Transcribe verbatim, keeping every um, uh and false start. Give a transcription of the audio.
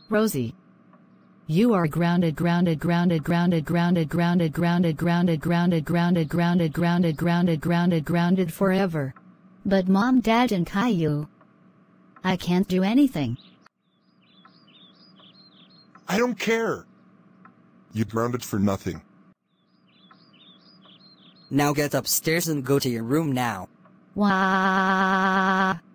Rosie. You are grounded, grounded, grounded, grounded, grounded, grounded, grounded, grounded, grounded, grounded, grounded, grounded, grounded, grounded, grounded forever. But Mom, Dad, and Caillou, I can't do anything. I don't care. You grounded for nothing. Now get upstairs and go to your room now. Wah.